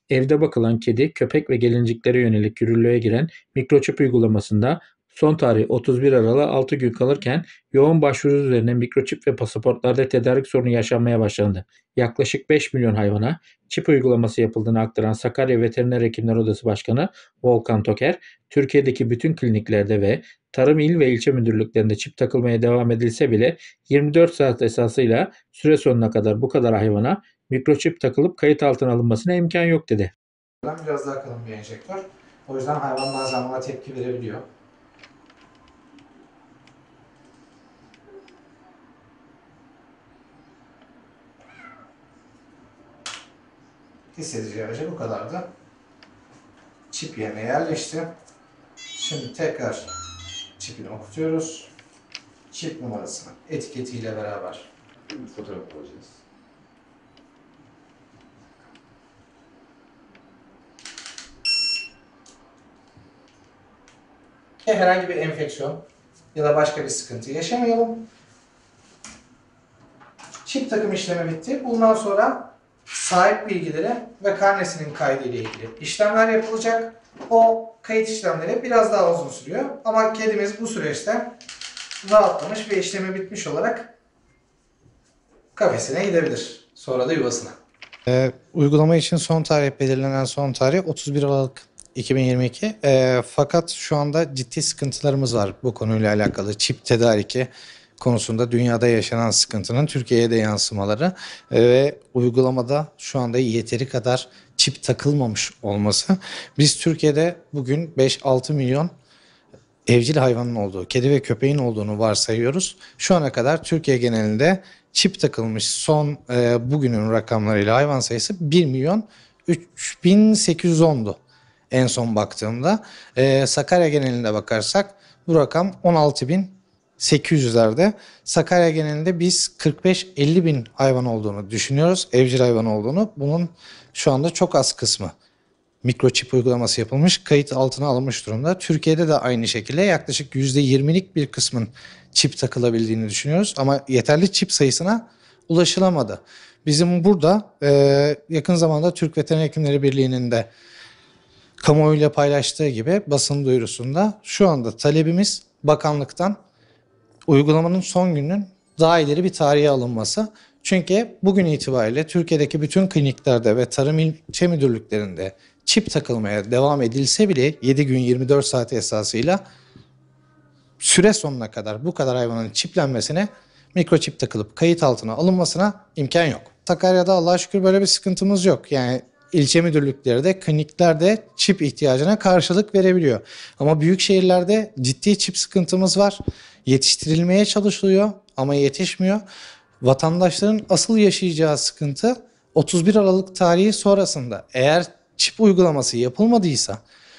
Evde bakılan kedi, köpek ve gelinciklere yönelik yürürlüğe giren mikroçip uygulamasında son tarih 31 Aralık'a 6 gün kalırken yoğun başvuru üzerine mikroçip ve pasaportlarda tedarik sorunu yaşanmaya başlandı. Yaklaşık 5 milyon hayvana çip uygulaması yapıldığını aktaran Sakarya Veteriner Hekimler Odası Başkanı Volkan Toker, Türkiye'deki bütün kliniklerde ve tarım il ve ilçe müdürlüklerinde çip takılmaya devam edilse bile 24 saat esasıyla süre sonuna kadar bu kadar hayvana mikroçip takılıp kayıt altına alınmasına imkan yok dedi. Biraz daha kalın bir enjektör. O yüzden hayvan bazen buna tepki verebiliyor. Hissedici aracı bu kadardı. Çip yerine yerleşti. Şimdi tekrar çipini okutuyoruz. Çip numarasını etiketiyle beraber fotoğraf alacağız. Herhangi bir enfeksiyon ya da başka bir sıkıntı yaşamayalım. Çip takım işlemi bitti. Bundan sonra sahip bilgileri ve karnesinin kaydı ile ilgili işlemler yapılacak. O kayıt işlemleri biraz daha uzun sürüyor. Ama kedimiz bu süreçte rahatlamış ve işlemi bitmiş olarak kafesine gidebilir. Sonra da yuvasına. Uygulama için belirlenen son tarih 31 Aralık 2022. Fakat şu anda ciddi sıkıntılarımız var bu konuyla alakalı. Çip tedariki konusunda dünyada yaşanan sıkıntının Türkiye'ye de yansımaları ve uygulamada şu anda yeteri kadar çip takılmamış olması. Biz Türkiye'de bugün 5-6 milyon evcil hayvanın olduğu, kedi ve köpeğin olduğunu varsayıyoruz. Şu ana kadar Türkiye genelinde çip takılmış son bugünün rakamlarıyla hayvan sayısı 1 milyon 3810'du en son baktığımda. Sakarya genelinde bakarsak bu rakam 16.800'lerde. Sakarya genelinde biz 45-50 bin hayvan olduğunu düşünüyoruz, evcil hayvan olduğunu. Bunun şu anda çok az kısmı mikroçip uygulaması yapılmış, kayıt altına alınmış durumda. Türkiye'de de aynı şekilde yaklaşık %20'lik bir kısmın çip takılabildiğini düşünüyoruz. Ama yeterli çip sayısına ulaşılamadı. Bizim burada yakın zamanda Türk Veteriner Hekimleri Birliği'nin de kamuoyuyla paylaştığı gibi basın duyurusunda şu anda talebimiz bakanlıktan uygulamanın son gününün daha ileri bir tarihe alınması. Çünkü bugün itibariyle Türkiye'deki bütün kliniklerde ve tarım ilçe müdürlüklerinde çip takılmaya devam edilse bile 7 gün 24 saat esasıyla süre sonuna kadar bu kadar hayvanın çiplenmesine, mikroçip takılıp kayıt altına alınmasına imkan yok. Sakarya'da Allah'a şükür böyle bir sıkıntımız yok. Yani ilçe müdürlükleri de kliniklerde çip ihtiyacına karşılık verebiliyor. Ama büyük şehirlerde ciddi çip sıkıntımız var. Yetiştirilmeye çalışılıyor ama yetişmiyor. Vatandaşların asıl yaşayacağı sıkıntı 31 Aralık tarihi sonrasında eğer çip uygulaması yapılmadıysa,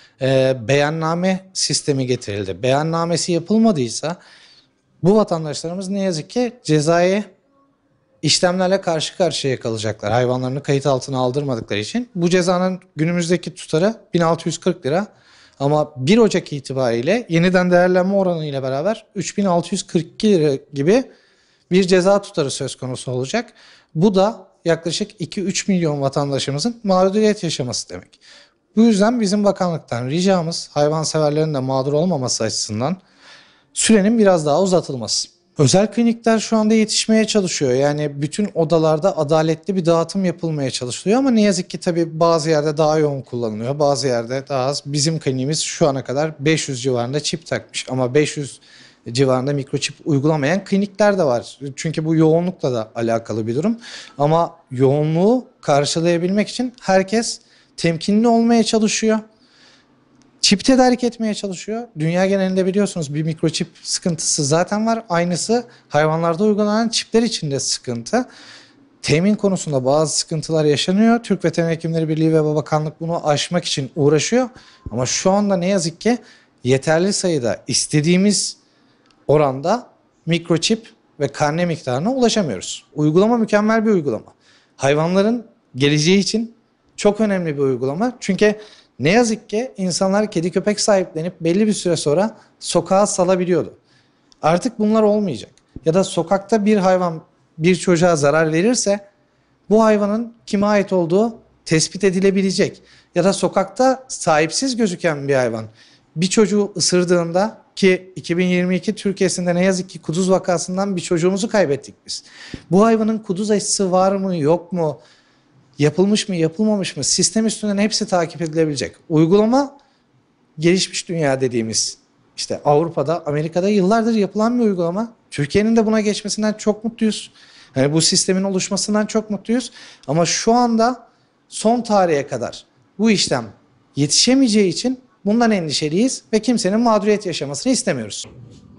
beyanname sistemi getirildi. Beyannamesi yapılmadıysa bu vatandaşlarımız ne yazık ki cezai işlemlerle karşı karşıya kalacaklar. Hayvanlarını kayıt altına aldırmadıkları için. Bu cezanın günümüzdeki tutarı 1640 lira. Ama 1 Ocak itibariyle yeniden değerlenme oranı ile beraber 3642 lira gibi bir ceza tutarı söz konusu olacak. Bu da yaklaşık 2-3 milyon vatandaşımızın mağduriyet yaşaması demek. Bu yüzden bizim bakanlıktan ricamız hayvanseverlerin de mağdur olmaması açısından sürenin biraz daha uzatılması. Özel klinikler şu anda yetişmeye çalışıyor. Yani bütün odalarda adaletli bir dağıtım yapılmaya çalışılıyor ama ne yazık ki tabii bazı yerde daha yoğun kullanılıyor, bazı yerde daha az. Bizim kliniğimiz şu ana kadar 500 civarında çip takmış ama 500 civarında mikroçip uygulamayan klinikler de var. Çünkü bu yoğunlukla da alakalı bir durum. Ama yoğunluğu karşılayabilmek için herkes temkinli olmaya çalışıyor. Çip tedarik etmeye çalışıyor. Dünya genelinde biliyorsunuz bir mikroçip sıkıntısı zaten var. Aynısı hayvanlarda uygulanan çipler için de sıkıntı. Temin konusunda bazı sıkıntılar yaşanıyor. Türk Veteriner Hekimleri Birliği ve Bakanlık bunu aşmak için uğraşıyor. Ama şu anda ne yazık ki yeterli sayıda istediğimiz oranda mikroçip ve karne miktarına ulaşamıyoruz. Uygulama mükemmel bir uygulama. Hayvanların geleceği için çok önemli bir uygulama. Çünkü ne yazık ki insanlar kedi köpek sahiplenip belli bir süre sonra sokağa salabiliyordu. Artık bunlar olmayacak. Ya da sokakta bir hayvan bir çocuğa zarar verirse bu hayvanın kime ait olduğu tespit edilebilecek ya da sokakta sahipsiz gözüken bir hayvan bir çocuğu ısırdığında, ki 2022 Türkiye'sinde ne yazık ki kuduz vakasından bir çocuğumuzu kaybettik biz. Bu hayvanın kuduz aşısı var mı yok mu, yapılmış mı yapılmamış mı, sistem üstünden hepsi takip edilebilecek. Uygulama gelişmiş dünya dediğimiz, işte Avrupa'da, Amerika'da yıllardır yapılan bir uygulama. Türkiye'nin de buna geçmesinden çok mutluyuz. Yani bu sistemin oluşmasından çok mutluyuz. Ama şu anda son tarihe kadar bu işlem yetişemeyeceği için bundan endişeliyiz ve kimsenin mağduriyet yaşamasını istemiyoruz.